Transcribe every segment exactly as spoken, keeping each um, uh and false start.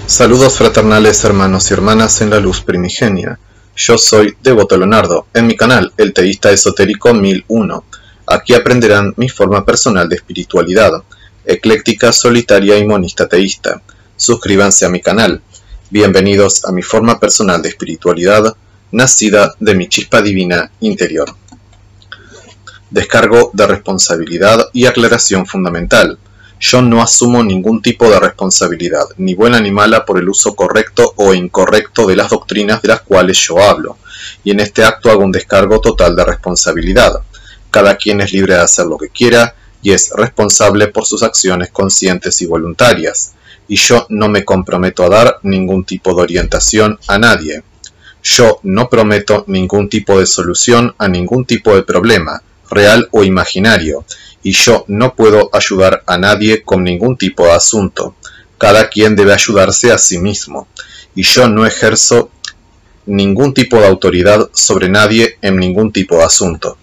Saludos fraternales hermanos y hermanas en la luz primigenia. Yo soy Devoto Leonardo, en mi canal El Teísta Esotérico mil uno. Aquí aprenderán mi forma personal de espiritualidad, ecléctica, solitaria y monista teísta. Suscríbanse a mi canal. Bienvenidos a mi forma personal de espiritualidad, nacida de mi chispa divina interior. Descargo de responsabilidad y aclaración fundamental. Yo no asumo ningún tipo de responsabilidad, ni buena ni mala, por el uso correcto o incorrecto de las doctrinas de las cuales yo hablo, y en este acto hago un descargo total de responsabilidad. Cada quien es libre de hacer lo que quiera y es responsable por sus acciones conscientes y voluntarias, y yo no me comprometo a dar ningún tipo de orientación a nadie. Yo no prometo ningún tipo de solución a ningún tipo de problema, real o imaginario, y yo no puedo ayudar a nadie con ningún tipo de asunto. Cada quien debe ayudarse a sí mismo, y yo no ejerzo ningún tipo de autoridad sobre nadie en ningún tipo de asunto.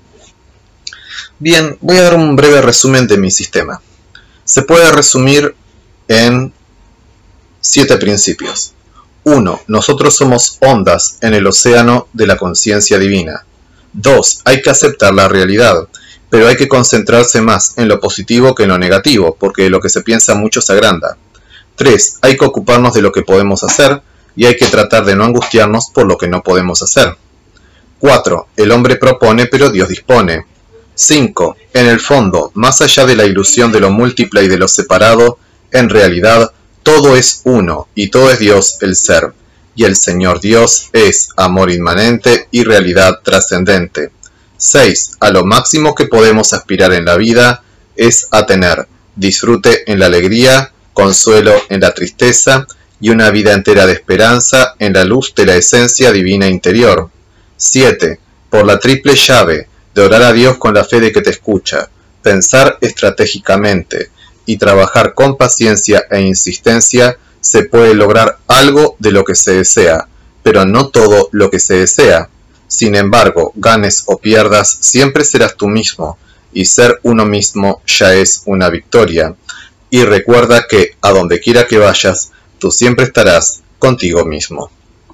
Bien, voy a dar un breve resumen de mi sistema. Se puede resumir en siete principios. uno. Nosotros somos ondas en el océano de la conciencia divina. dos. Hay que aceptar la realidad, pero hay que concentrarse más en lo positivo que en lo negativo, porque lo que se piensa mucho se agranda. tres. Hay que ocuparnos de lo que podemos hacer, y hay que tratar de no angustiarnos por lo que no podemos hacer. cuatro. El hombre propone, pero Dios dispone. cinco. En el fondo, más allá de la ilusión de lo múltiple y de lo separado, en realidad, todo es uno, y todo es Dios el ser, y el Señor Dios es amor inmanente y realidad trascendente. seis. A lo máximo que podemos aspirar en la vida es a tener disfrute en la alegría, consuelo en la tristeza y una vida entera de esperanza en la luz de la esencia divina interior. siete. Por la triple llave de orar a Dios con la fe de que te escucha, pensar estratégicamente y trabajar con paciencia e insistencia, se puede lograr algo de lo que se desea, pero no todo lo que se desea. Sin embargo, ganes o pierdas, siempre serás tú mismo, y ser uno mismo ya es una victoria. Y recuerda que, a donde quiera que vayas, tú siempre estarás contigo mismo.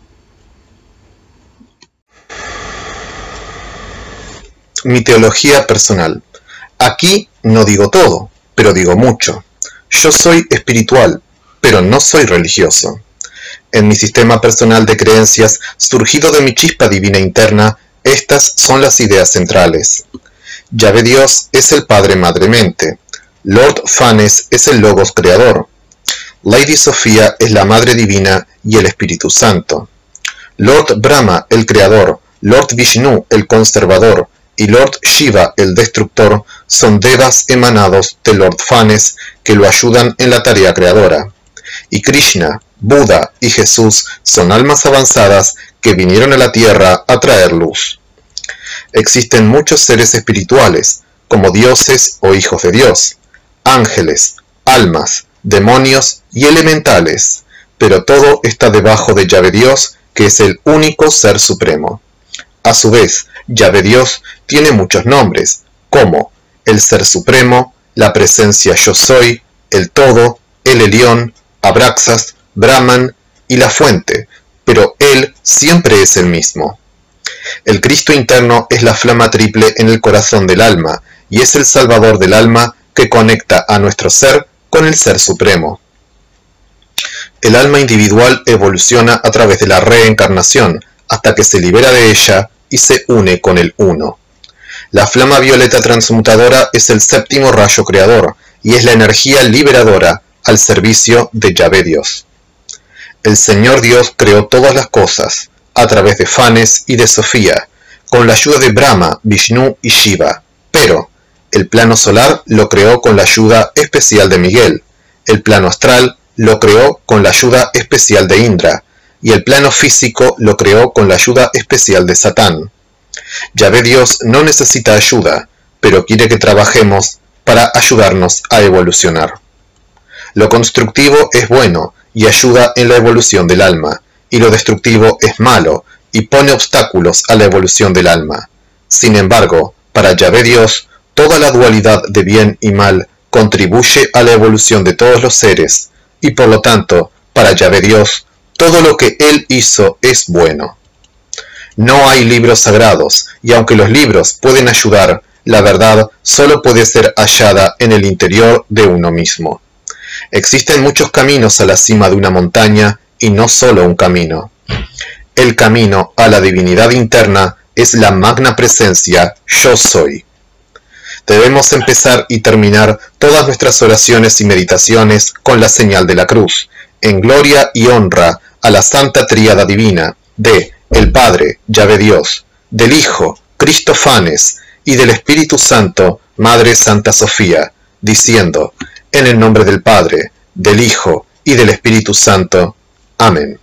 Mi teología personal. Aquí no digo todo, pero digo mucho. Yo soy espiritual, pero no soy religioso. En mi sistema personal de creencias, surgido de mi chispa divina interna, estas son las ideas centrales. Yahvé Dios es el Padre Madre Mente. Lord Fanes es el Logos Creador. Lady Sofía es la Madre Divina y el Espíritu Santo. Lord Brahma, el Creador, Lord Vishnu, el Conservador, y Lord Shiva, el Destructor, son devas emanados de Lord Fanes que lo ayudan en la tarea creadora. Y Krishna, Buda y Jesús son almas avanzadas que vinieron a la tierra a traer luz. Existen muchos seres espirituales, como dioses o hijos de Dios, ángeles, almas, demonios y elementales, pero todo está debajo de Yahvé Dios, que es el único ser supremo. A su vez, Yahvé Dios tiene muchos nombres, como el Ser Supremo, la Presencia Yo Soy, el Todo, el Elión, Abraxas, Brahman y la Fuente, pero Él siempre es el mismo. El Cristo interno es la flama triple en el corazón del alma, y es el Salvador del alma que conecta a nuestro ser con el Ser Supremo. El alma individual evoluciona a través de la reencarnación, hasta que se libera de ella y se une con el Uno. La flama violeta transmutadora es el séptimo rayo creador, y es la energía liberadora al servicio de Yahvé Dios. El Señor Dios creó todas las cosas, a través de Fanes y de Sofía, con la ayuda de Brahma, Vishnu y Shiva, pero el plano solar lo creó con la ayuda especial de Miguel, el plano astral lo creó con la ayuda especial de Indra, y el plano físico lo creó con la ayuda especial de Satán. Yahvé Dios no necesita ayuda, pero quiere que trabajemos para ayudarnos a evolucionar. Lo constructivo es bueno y ayuda en la evolución del alma, y lo destructivo es malo y pone obstáculos a la evolución del alma. Sin embargo, para Yahvé Dios, toda la dualidad de bien y mal contribuye a la evolución de todos los seres, y por lo tanto, Para Yahvé Dios, todo lo que Él hizo es bueno. No hay libros sagrados, y aunque los libros pueden ayudar, la verdad solo puede ser hallada en el interior de uno mismo. Existen muchos caminos a la cima de una montaña, y no solo un camino. El camino a la divinidad interna es la magna presencia Yo Soy. Debemos empezar y terminar todas nuestras oraciones y meditaciones con la señal de la cruz, en gloria y honra a la Santa Tríada Divina, de el Padre, Yahvé Dios, del Hijo, Cristo Fanes, y del Espíritu Santo, Madre Santa Sofía, diciendo, en el nombre del Padre, del Hijo y del Espíritu Santo. Amén.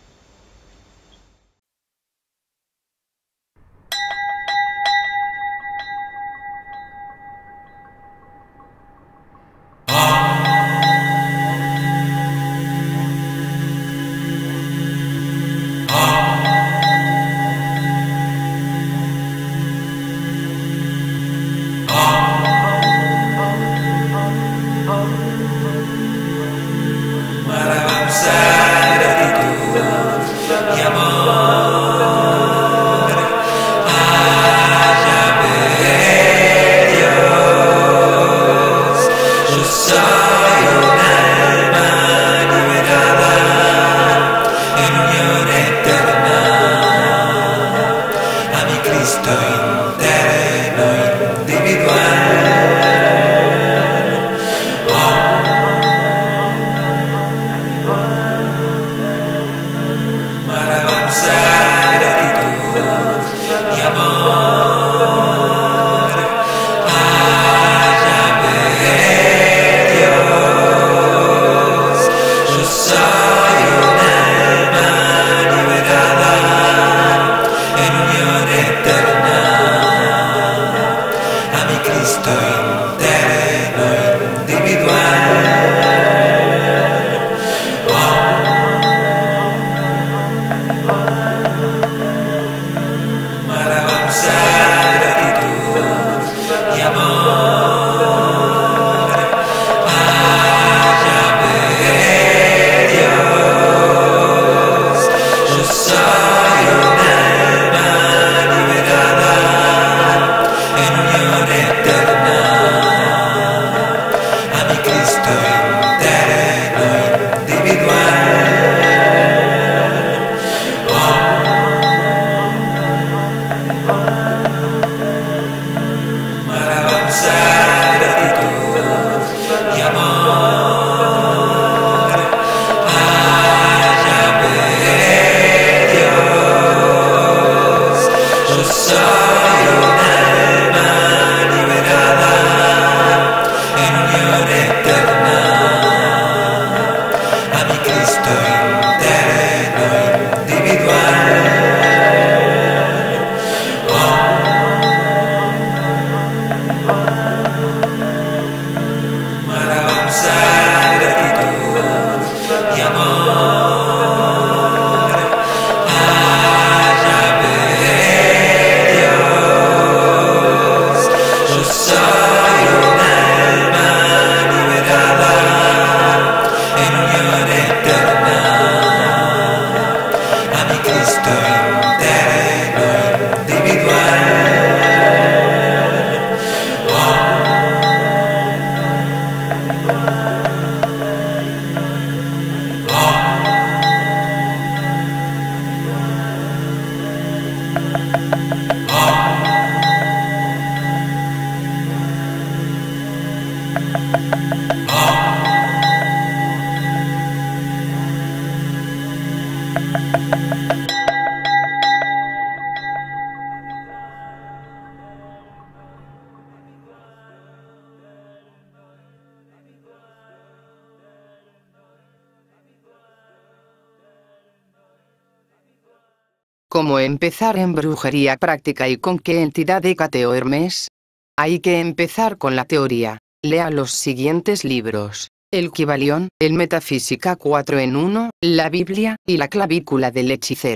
¿Cómo empezar en brujería práctica y con qué entidad Hécate o Hermes? Hay que empezar con la teoría. Lea los siguientes libros: el Kybalión, el Metafísica cuatro en uno, la Biblia, y la clavícula del hechicero.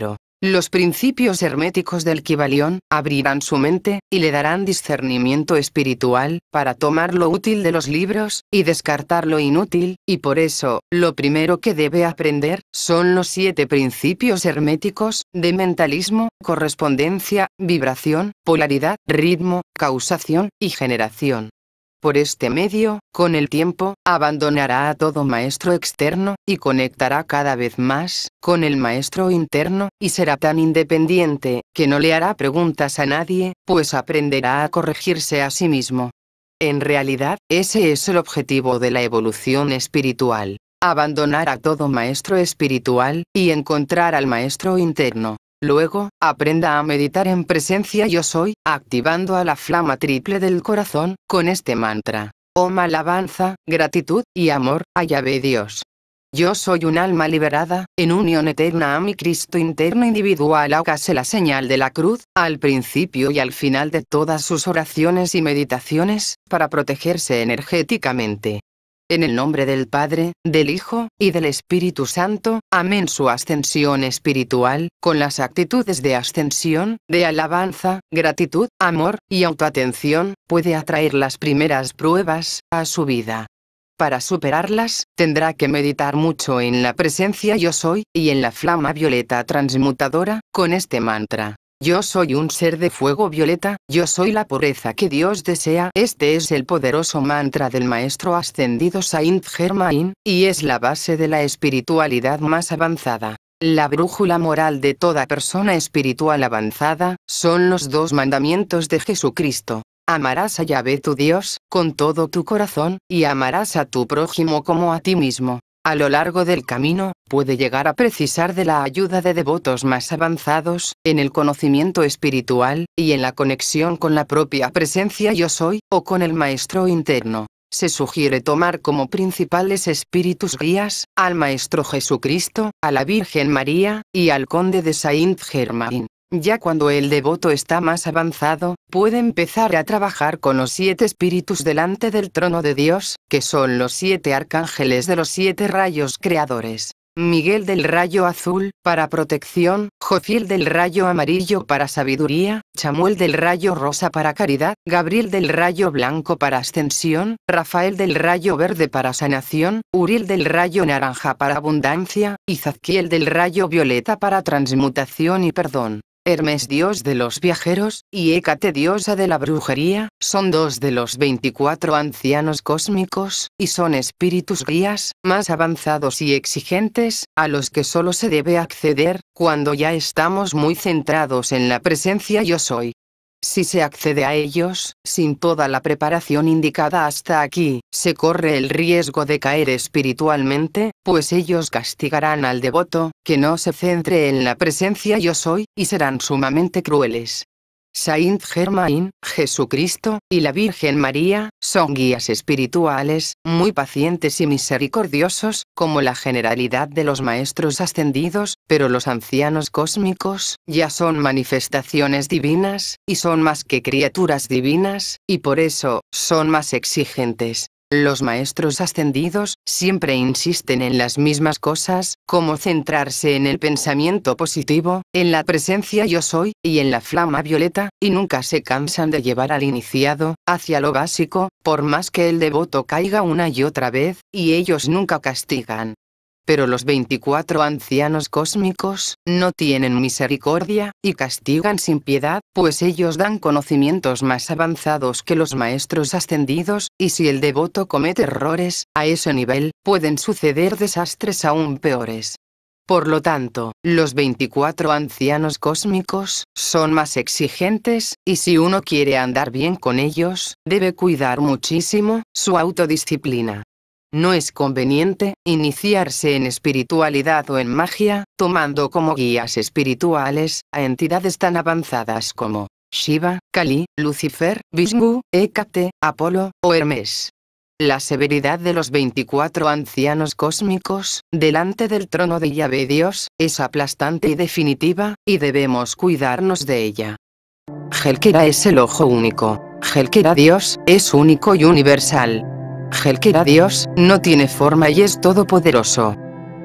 Los principios herméticos del Kybalión abrirán su mente, y le darán discernimiento espiritual, para tomar lo útil de los libros, y descartar lo inútil, y por eso, lo primero que debe aprender, son los siete principios herméticos, de mentalismo, correspondencia, vibración, polaridad, ritmo, causación, y generación. Por este medio, con el tiempo, abandonará a todo maestro externo, y conectará cada vez más con el maestro interno, y será tan independiente, que no le hará preguntas a nadie, pues aprenderá a corregirse a sí mismo. En realidad, ese es el objetivo de la evolución espiritual: abandonar a todo maestro espiritual, y encontrar al maestro interno. Luego, aprenda a meditar en presencia yo soy, activando a la flama triple del corazón, con este mantra: Om alabanza, gratitud, y amor, a Yahvé Dios. Yo soy un alma liberada, en unión eterna a mi Cristo interno individual. Hágase la señal de la cruz, al principio y al final de todas sus oraciones y meditaciones, para protegerse energéticamente. En el nombre del Padre, del Hijo, y del Espíritu Santo, amén. Su ascensión espiritual, con las actitudes de ascensión, de alabanza, gratitud, amor, y autoatención, puede atraer las primeras pruebas a su vida. Para superarlas, tendrá que meditar mucho en la presencia yo soy, y en la flama violeta transmutadora, con este mantra: Yo soy un ser de fuego violeta, yo soy la pureza que Dios desea. Este es el poderoso mantra del Maestro Ascendido Saint Germain, y es la base de la espiritualidad más avanzada. La brújula moral de toda persona espiritual avanzada, son los dos mandamientos de Jesucristo. Amarás a Yahvé tu Dios, con todo tu corazón, y amarás a tu prójimo como a ti mismo. A lo largo del camino, puede llegar a precisar de la ayuda de devotos más avanzados, en el conocimiento espiritual, y en la conexión con la propia presencia yo soy, o con el maestro interno. Se sugiere tomar como principales espíritus guías, al Maestro Jesucristo, a la Virgen María, y al Conde de Saint Germain. Ya cuando el devoto está más avanzado, puede empezar a trabajar con los siete espíritus delante del trono de Dios, que son los siete arcángeles de los siete rayos creadores. Miguel del rayo azul, para protección; Jofiel del rayo amarillo para sabiduría; Chamuel del rayo rosa para caridad; Gabriel del rayo blanco para ascensión; Rafael del rayo verde para sanación; Uriel del rayo naranja para abundancia; y Zadkiel del rayo violeta para transmutación y perdón. Hermes, dios de los viajeros, y Hécate, diosa de la brujería, son dos de los veinticuatro ancianos cósmicos, y son espíritus guías, más avanzados y exigentes, a los que solo se debe acceder, cuando ya estamos muy centrados en la presencia yo soy. Si se accede a ellos, sin toda la preparación indicada hasta aquí, se corre el riesgo de caer espiritualmente, pues ellos castigarán al devoto, que no se centre en la presencia yo soy, y serán sumamente crueles. Saint Germain, Jesucristo, y la Virgen María, son guías espirituales, muy pacientes y misericordiosos, como la generalidad de los maestros ascendidos, pero los ancianos cósmicos, ya son manifestaciones divinas, y son más que criaturas divinas, y por eso, son más exigentes. Los maestros ascendidos siempre insisten en las mismas cosas, como centrarse en el pensamiento positivo, en la presencia yo soy, y en la flama violeta, y nunca se cansan de llevar al iniciado hacia lo básico, por más que el devoto caiga una y otra vez, y ellos nunca castigan. Pero los veinticuatro ancianos cósmicos no tienen misericordia, y castigan sin piedad, pues ellos dan conocimientos más avanzados que los maestros ascendidos, y si el devoto comete errores, a ese nivel, pueden suceder desastres aún peores. Por lo tanto, los veinticuatro ancianos cósmicos son más exigentes, y si uno quiere andar bien con ellos, debe cuidar muchísimo su autodisciplina. No es conveniente iniciarse en espiritualidad o en magia, tomando como guías espirituales a entidades tan avanzadas como Shiva, Kali, Lucifer, Vishnu, Hécate, Apolo o Hermes. La severidad de los veinticuatro ancianos cósmicos, delante del trono de Yahvé Dios, es aplastante y definitiva, y debemos cuidarnos de ella. Helkera es el ojo único. Helkera Dios, es único y universal. Helkera Dios, no tiene forma y es todopoderoso.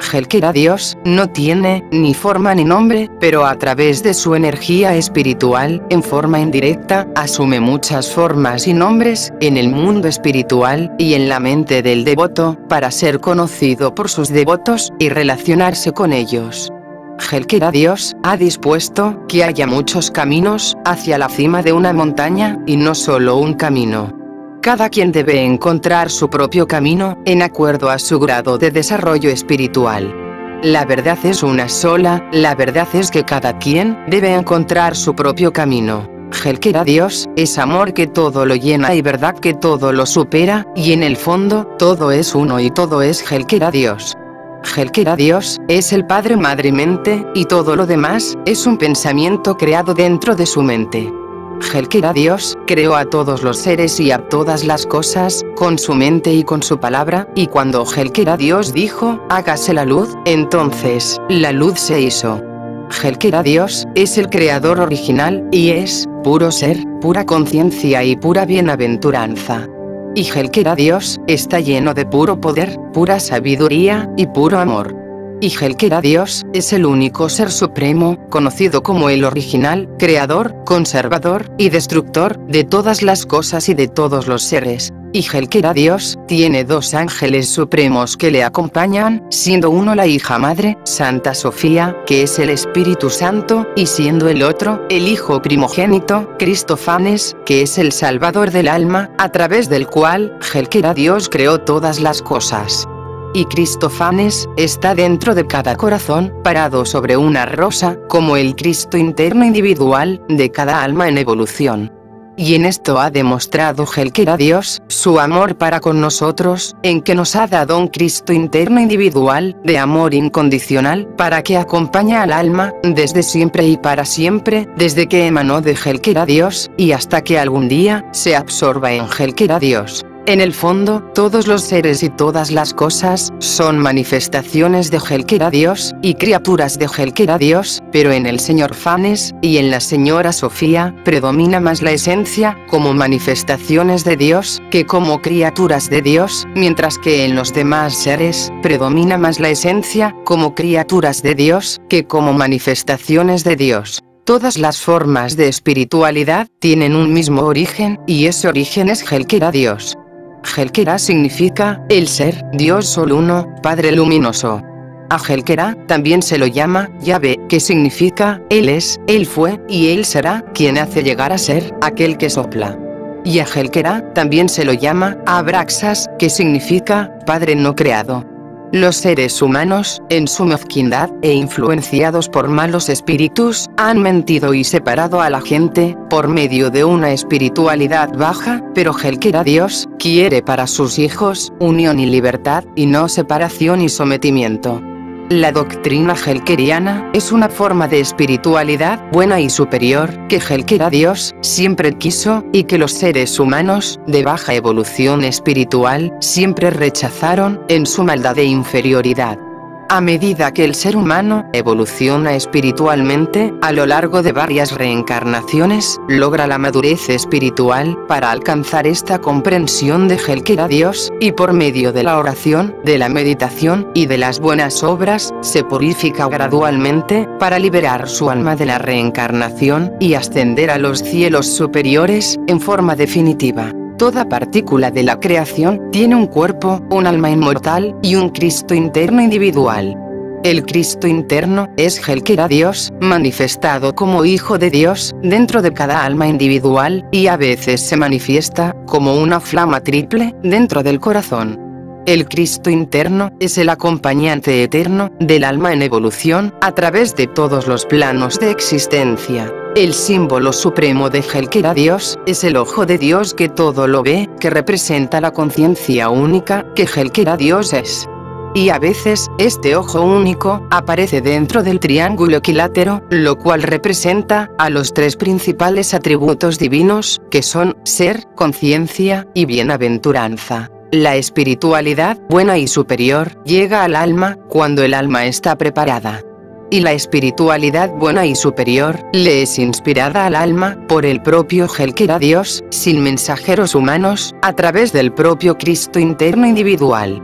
Helkera Dios no tiene ni forma ni nombre, pero a través de su energía espiritual, en forma indirecta, asume muchas formas y nombres en el mundo espiritual y en la mente del devoto, para ser conocido por sus devotos y relacionarse con ellos. Helkera Dios ha dispuesto que haya muchos caminos hacia la cima de una montaña, y no solo un camino. Cada quien debe encontrar su propio camino, en acuerdo a su grado de desarrollo espiritual. La verdad es una sola, la verdad es que cada quien debe encontrar su propio camino. Helkera Dios es amor que todo lo llena y verdad que todo lo supera, y en el fondo, todo es uno y todo es Helkera Dios. Helkera Dios es el Padre Madre Mente, y todo lo demás es un pensamiento creado dentro de su mente. Helkera Dios creó a todos los seres y a todas las cosas, con su mente y con su palabra, y cuando Helkera Dios dijo, hágase la luz, entonces, la luz se hizo. Helkera Dios es el creador original, y es puro ser, pura conciencia y pura bienaventuranza. Y Helkera Dios está lleno de puro poder, pura sabiduría y puro amor. Y Helkera Dios es el único ser supremo, conocido como el original, creador, conservador y destructor de todas las cosas y de todos los seres. Y Helkera Dios tiene dos ángeles supremos que le acompañan, siendo uno la hija madre, Santa Sofía, que es el Espíritu Santo, y siendo el otro, el hijo primogénito, Cristofanes, que es el Salvador del alma, a través del cual Helkera Dios creó todas las cosas. Y Cristofanes está dentro de cada corazón, parado sobre una rosa, como el Cristo interno individual de cada alma en evolución. Y en esto ha demostrado Helkera Dios su amor para con nosotros, en que nos ha dado un Cristo interno individual, de amor incondicional, para que acompañe al alma, desde siempre y para siempre, desde que emanó de Helkera Dios, y hasta que algún día se absorba en Helkera Dios. En el fondo, todos los seres y todas las cosas son manifestaciones de Helkera Dios y criaturas de Helkera Dios, pero en el señor Fanes y en la señora Sofía predomina más la esencia como manifestaciones de Dios que como criaturas de Dios, mientras que en los demás seres predomina más la esencia como criaturas de Dios que como manifestaciones de Dios. Todas las formas de espiritualidad tienen un mismo origen, y ese origen es Helkera Dios. Helkera significa, el ser, Dios Sol Uno, Padre Luminoso. A Helkera también se lo llama, Yahvé, que significa, Él es, Él fue, y Él será, quien hace llegar a ser, aquel que sopla. Y a Helkera también se lo llama, Abraxas, que significa, Padre no creado. Los seres humanos, en su mezquindad, e influenciados por malos espíritus, han mentido y separado a la gente, por medio de una espiritualidad baja, pero Helkera Dios quiere para sus hijos, unión y libertad, y no separación y sometimiento. La doctrina helkeriana es una forma de espiritualidad buena y superior, que Helkera Dios siempre quiso, y que los seres humanos, de baja evolución espiritual, siempre rechazaron, en su maldad e inferioridad. A medida que el ser humano evoluciona espiritualmente, a lo largo de varias reencarnaciones, logra la madurez espiritual, para alcanzar esta comprensión de Helkera Dios, y por medio de la oración, de la meditación, y de las buenas obras, se purifica gradualmente, para liberar su alma de la reencarnación, y ascender a los cielos superiores, en forma definitiva. Toda partícula de la creación tiene un cuerpo, un alma inmortal, y un Cristo interno individual. El Cristo interno es Helkera Dios, manifestado como Hijo de Dios, dentro de cada alma individual, y a veces se manifiesta como una flama triple, dentro del corazón. El Cristo interno es el acompañante eterno del alma en evolución, a través de todos los planos de existencia. El símbolo supremo de Helkera Dios es el ojo de Dios que todo lo ve, que representa la conciencia única que Helkera Dios es. Y a veces, este ojo único aparece dentro del triángulo equilátero, lo cual representa a los tres principales atributos divinos, que son ser, conciencia y bienaventuranza. La espiritualidad buena y superior llega al alma cuando el alma está preparada. Y la espiritualidad buena y superior le es inspirada al alma por el propio Helkera Dios, sin mensajeros humanos, a través del propio Cristo interno individual.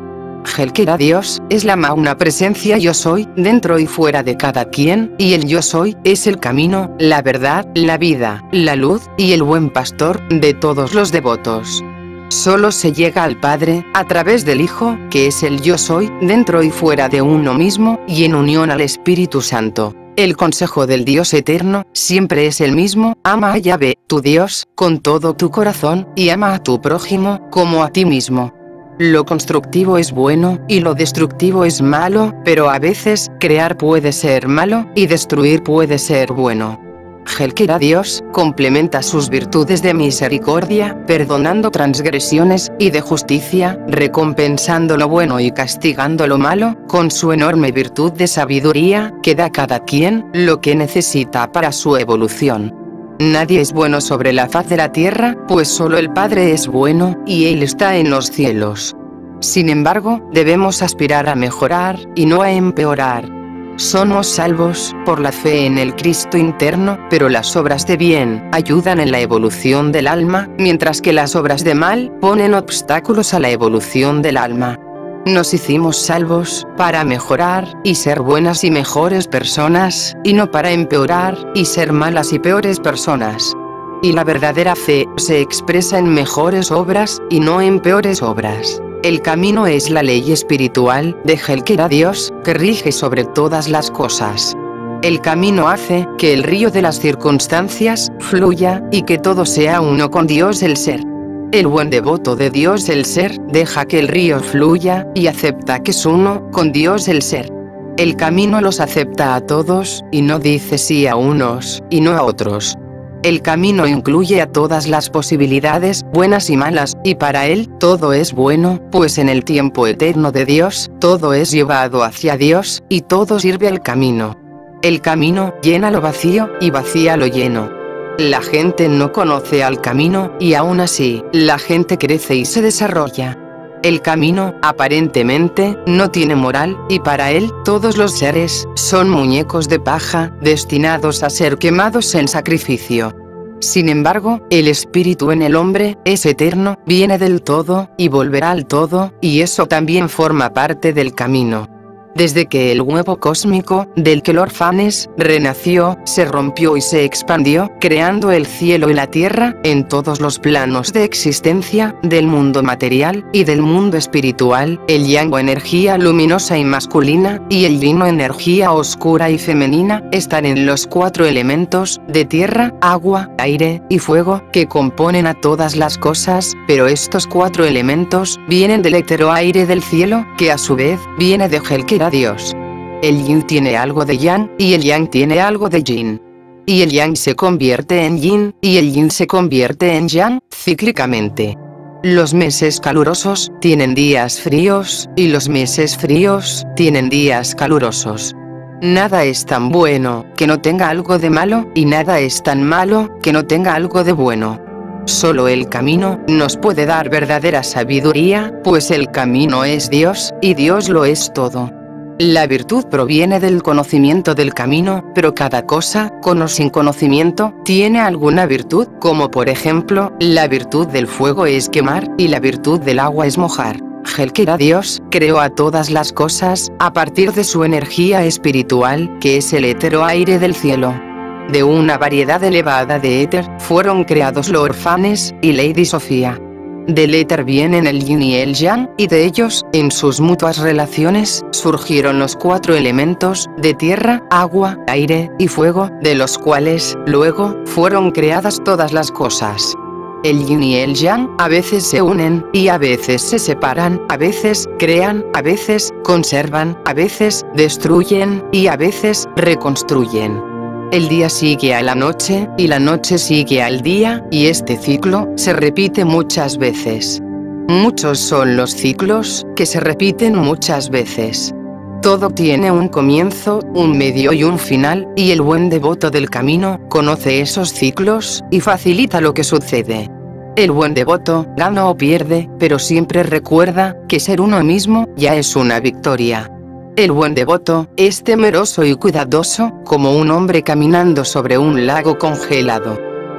Helkera Dios es la magna presencia yo soy, dentro y fuera de cada quien, y el yo soy es el camino, la verdad, la vida, la luz, y el buen pastor de todos los devotos. Solo se llega al Padre, a través del Hijo, que es el yo soy, dentro y fuera de uno mismo, y en unión al Espíritu Santo. El consejo del Dios eterno, siempre es el mismo: ama a Yahvé, tu Dios, con todo tu corazón, y ama a tu prójimo, como a ti mismo. Lo constructivo es bueno, y lo destructivo es malo, pero a veces, crear puede ser malo, y destruir puede ser bueno. Helkera Dios complementa sus virtudes de misericordia, perdonando transgresiones, y de justicia, recompensando lo bueno y castigando lo malo, con su enorme virtud de sabiduría, que da a cada quien lo que necesita para su evolución. Nadie es bueno sobre la faz de la tierra, pues solo el Padre es bueno, y Él está en los cielos. Sin embargo, debemos aspirar a mejorar, y no a empeorar. Somos salvos por la fe en el Cristo interno, pero las obras de bien ayudan en la evolución del alma, mientras que las obras de mal ponen obstáculos a la evolución del alma. Nos hicimos salvos para mejorar y ser buenas y mejores personas, y no para empeorar y ser malas y peores personas. Y la verdadera fe se expresa en mejores obras y no en peores obras. El camino es la ley espiritual de Helkera Dios, que rige sobre todas las cosas. El camino hace que el río de las circunstancias fluya, y que todo sea uno con Dios el Ser. El buen devoto de Dios el Ser deja que el río fluya, y acepta que es uno con Dios el Ser. El camino los acepta a todos, y no dice sí a unos, y no a otros. El camino incluye a todas las posibilidades, buenas y malas, y para él, todo es bueno, pues en el tiempo eterno de Dios, todo es llevado hacia Dios, y todo sirve al camino. El camino llena lo vacío, y vacía lo lleno. La gente no conoce al camino, y aún así, la gente crece y se desarrolla. El camino, aparentemente, no tiene moral, y para él, todos los seres son muñecos de paja, destinados a ser quemados en sacrificio. Sin embargo, el espíritu en el hombre es eterno, viene del todo, y volverá al todo, y eso también forma parte del camino. Desde que el huevo cósmico, del que Lord Fanes renació, se rompió y se expandió, creando el cielo y la tierra, en todos los planos de existencia, del mundo material, y del mundo espiritual, el yang o energía luminosa y masculina, y el yin o energía oscura y femenina, están en los cuatro elementos, de tierra, agua, aire, y fuego, que componen a todas las cosas, pero estos cuatro elementos, vienen del éter o aire del cielo, que a su vez, viene de Helkera Dios. El yin tiene algo de yang, y el yang tiene algo de yin. Y el yang se convierte en yin, y el yin se convierte en yang, cíclicamente. Los meses calurosos tienen días fríos, y los meses fríos tienen días calurosos. Nada es tan bueno que no tenga algo de malo, y nada es tan malo que no tenga algo de bueno. Solo el camino nos puede dar verdadera sabiduría, pues el camino es Dios, y Dios lo es todo. La virtud proviene del conocimiento del camino, pero cada cosa, con o sin conocimiento, tiene alguna virtud, como por ejemplo, la virtud del fuego es quemar, y la virtud del agua es mojar. Helkera Dios creó a todas las cosas, a partir de su energía espiritual, que es el éter o aire del cielo. De una variedad elevada de éter, fueron creados Lord Fanes y Lady Sofía. Del éter vienen el yin y el yang, y de ellos, en sus mutuas relaciones, surgieron los cuatro elementos, de tierra, agua, aire, y fuego, de los cuales, luego, fueron creadas todas las cosas. El yin y el yang, a veces se unen, y a veces se separan, a veces, crean, a veces, conservan, a veces, destruyen, y a veces, reconstruyen. El día sigue a la noche, y la noche sigue al día, y este ciclo se repite muchas veces. Muchos son los ciclos que se repiten muchas veces. Todo tiene un comienzo, un medio y un final, y el buen devoto del camino conoce esos ciclos, y facilita lo que sucede. El buen devoto gana o pierde, pero siempre recuerda que ser uno mismo ya es una victoria. El buen devoto es temeroso y cuidadoso, como un hombre caminando sobre un lago congelado.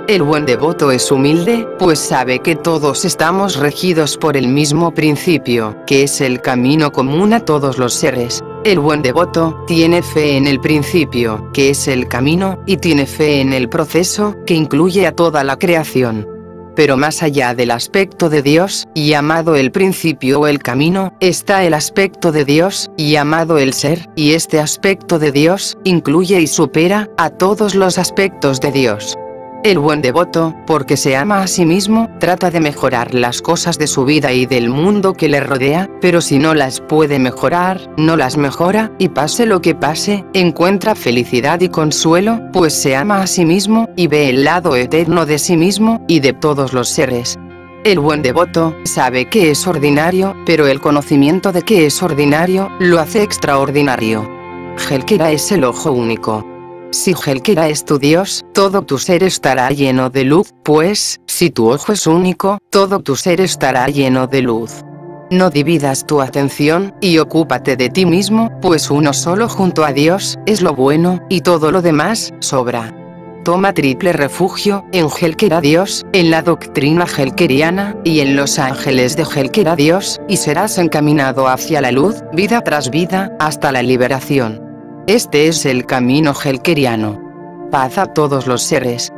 El buen devoto es humilde, pues sabe que todos estamos regidos por el mismo principio, que es el camino común a todos los seres. El buen devoto tiene fe en el principio, que es el camino, y tiene fe en el proceso, que incluye a toda la creación. Pero más allá del aspecto de Dios, llamado el principio o el camino, está el aspecto de Dios, llamado el ser, y este aspecto de Dios, incluye y supera a todos los aspectos de Dios. El buen devoto, porque se ama a sí mismo, trata de mejorar las cosas de su vida y del mundo que le rodea, pero si no las puede mejorar, no las mejora, y pase lo que pase, encuentra felicidad y consuelo, pues se ama a sí mismo, y ve el lado eterno de sí mismo, y de todos los seres. El buen devoto sabe que es ordinario, pero el conocimiento de que es ordinario, lo hace extraordinario. Helkera es el ojo único. Si Helkera es tu Dios, todo tu ser estará lleno de luz, pues, si tu ojo es único, todo tu ser estará lleno de luz. No dividas tu atención, y ocúpate de ti mismo, pues uno solo junto a Dios, es lo bueno, y todo lo demás, sobra. Toma triple refugio, en Helkera Dios, en la doctrina helkeriana, y en los ángeles de Helkera Dios, y serás encaminado hacia la luz, vida tras vida, hasta la liberación. Este es el camino helkeriano. Paz a todos los seres.